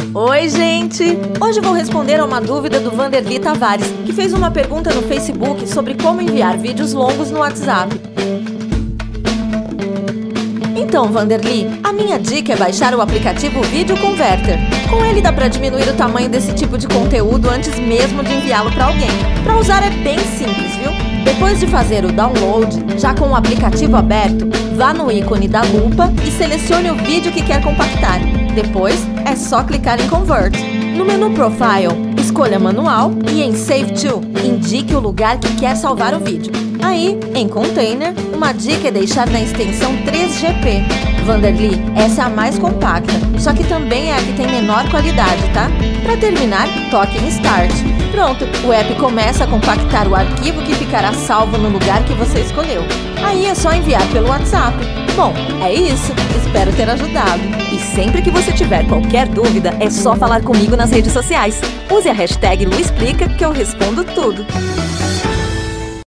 Oi, gente! Hoje vou responder a uma dúvida do Vanderly Tavares, que fez uma pergunta no Facebook sobre como enviar vídeos longos no WhatsApp. Então, Vanderly, a minha dica é baixar o aplicativo Video Converter. Com ele dá para diminuir o tamanho desse tipo de conteúdo antes mesmo de enviá-lo para alguém. Para usar é bem simples, viu? Depois de fazer o download, já com o aplicativo aberto, vá no ícone da lupa e selecione o vídeo que quer compactar. Depois, é só clicar em Convert. No menu Profile, escolha Manual e em Save To, indique o lugar que quer salvar o vídeo. Aí, em Container, uma dica é deixar na extensão 3GP. Vanderly, essa é a mais compacta, só que também é a que tem menor qualidade, tá? Para terminar, toque em Start. Pronto, o app começa a compactar o arquivo que ficará salvo no lugar que você escolheu. Aí é só enviar pelo WhatsApp. Bom, é isso. Espero ter ajudado. E sempre que você tiver qualquer dúvida, é só falar comigo nas redes sociais. Use a hashtag LuExplica que eu respondo tudo.